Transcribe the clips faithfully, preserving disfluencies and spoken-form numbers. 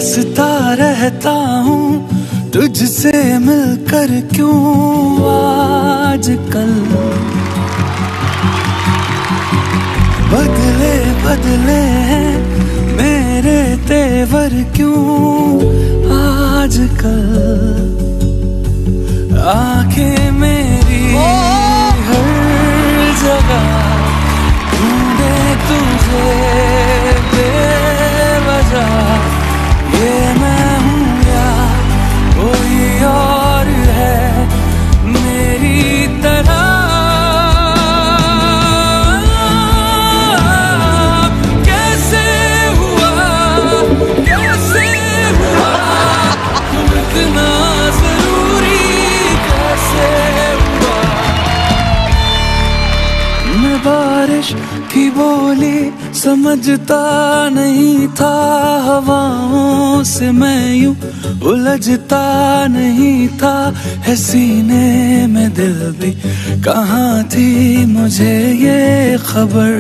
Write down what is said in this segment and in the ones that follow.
हंसता रहता हूँ तुझसे मिलकर क्यों आजकल बदले बदले हैं मेरे तेवर क्यों आजकल आंखें मेरी हर जगह ढूंढे तुझे बेवजह ये मैं हूँ या कोई और है मेरी तरह कैसे हुआ कैसे हुआ तुम इतना जरूरी कैसे हुआ मैं बारिश की बोली समझता नहीं था हवाओं से मैं यूं उलझता नहीं था है सीने में दिल भी कहाँ थी मुझे ये खबर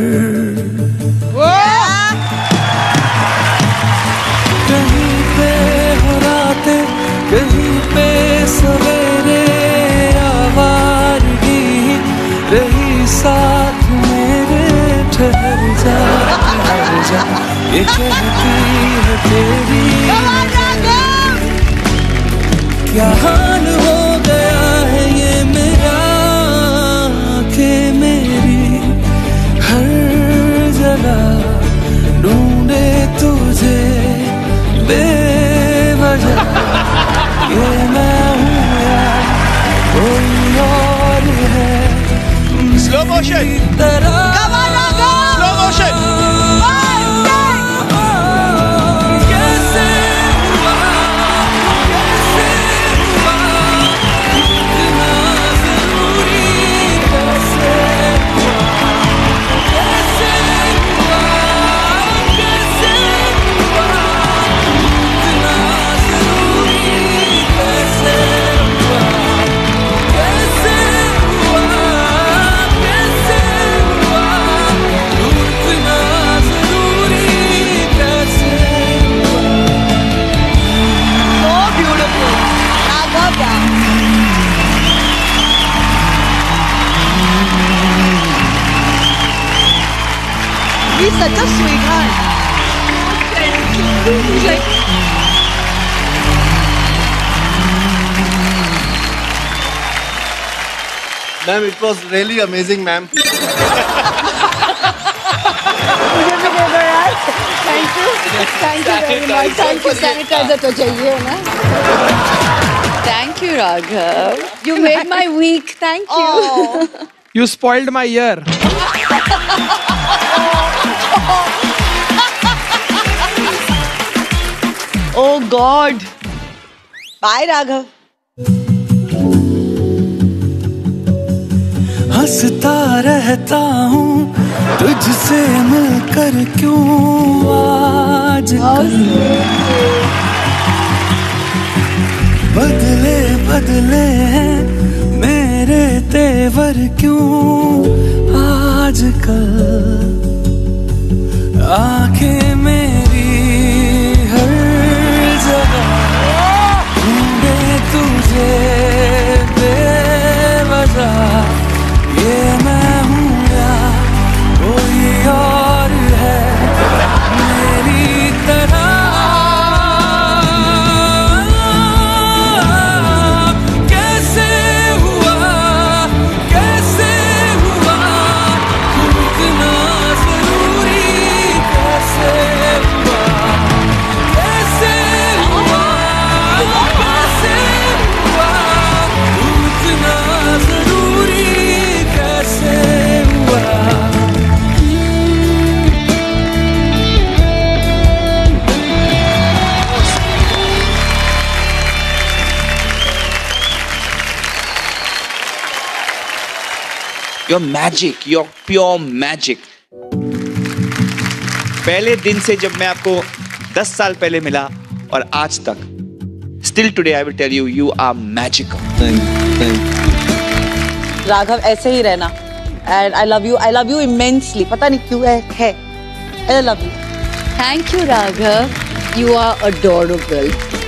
कहीं पे हो रातें कहीं पे सवेरे आवारगी रही साथ मेरे ठहर जा ठहर जा ये कहती है तेरी क्या हाल हो गया है ये मेरा आंखें मेरी हर जगह ढूंढे तुझे बेवजह ये मैं हूँ या कोई और है स्लो मोशन तरह slow motion He's such a sweetheart. He's like, Ma'am, it was really amazing, ma'am. thank you, thank you very much. Thank you, sanitizer तो चाहिए ना. Thank you, Raghav. You made my week. Thank you. Oh. You spoiled my year. Oh God. Bye, Raghav. हंसता रहता हूँ तुझसे मिलकर क्यों आजकल बदले बदले हैं मेरे तेवर क्यों आजकल आंखें मेरी हर जगह ढूंढे तुझे बेवजह ये मैं हूँ या कोई और है मेरी तरह कैसे हुआ कैसे हुआ तुम इतना जरूरी कैसे हुआ कैसे हुआ कैसे हुआ तुम इतना जरूरी कैसे हुआ You're magic, you're pure magic. पहले दिन से जब मैं आपको दस साल पहले मिला और आज तक, still today I will tell you, you are magical. Thank, thank. Raghav ऐसे ही रहना. And I love you, I love you immensely. पता नहीं क्यों है, है. I love you. Thank you, Raghav. You are adorable.